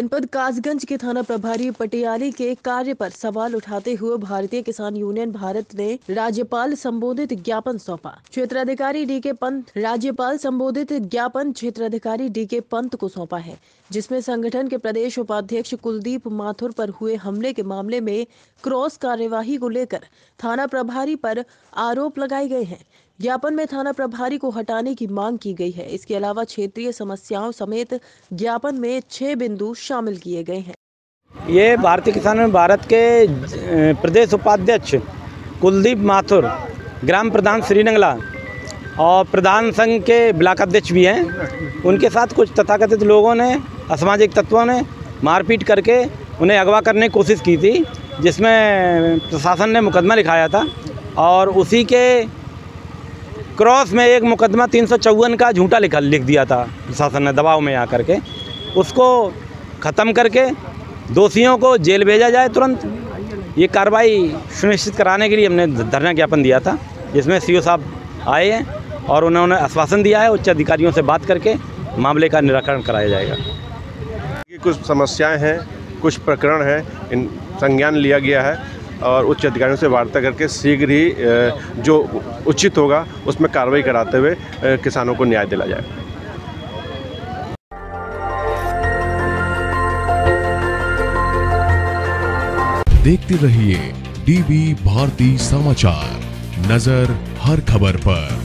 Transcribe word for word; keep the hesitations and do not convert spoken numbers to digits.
जनपद कासगंज के थाना प्रभारी पटियाली के कार्य पर सवाल उठाते हुए भारतीय किसान यूनियन भारत ने राज्यपाल संबोधित ज्ञापन सौंपा। क्षेत्राधिकारी डी के पंत राज्यपाल संबोधित ज्ञापन क्षेत्राधिकारी डी के पंत को सौंपा है, जिसमें संगठन के प्रदेश उपाध्यक्ष कुलदीप माथुर पर हुए हमले के मामले में क्रॉस कार्यवाही को लेकर थाना प्रभारी पर आरोप लगाए गए हैं। ज्ञापन में थाना प्रभारी को हटाने की मांग की गई है। इसके अलावा क्षेत्रीय समस्याओं समेत ज्ञापन में छह बिंदु शामिल किए गए हैं। ये भारतीय किसान यूनियन भारत के प्रदेश उपाध्यक्ष कुलदीप माथुर, ग्राम प्रधान श्रीनंगला और प्रधान संघ के ब्लॉक अध्यक्ष भी हैं, उनके साथ कुछ तथाकथित लोगों ने, असामाजिक तत्वों ने मारपीट करके उन्हें अगवा करने की कोशिश की थी, जिसमें प्रशासन ने मुकदमा लिखाया था। और उसी के क्रॉस में एक मुकदमा तीन सौ चौवन का झूठा लिखा लिख दिया था प्रशासन ने दबाव में आकर के। उसको ख़त्म करके दोषियों को जेल भेजा जाए तुरंत। ये कार्रवाई सुनिश्चित कराने के लिए हमने धरना ज्ञापन दिया था, जिसमें सीओ साहब आए हैं और उन्होंने आश्वासन दिया है उच्च अधिकारियों से बात करके मामले का निराकरण कराया जाएगा। कुछ समस्याएं हैं, कुछ प्रकरण हैं, इन संज्ञान लिया गया है और उच्च अधिकारियों से वार्ता करके शीघ्र ही जो उचित होगा उसमें कार्रवाई कराते हुए किसानों को न्याय दिलाया जाएगा। देखते रहिए डीवी भारती समाचार, नजर हर खबर पर।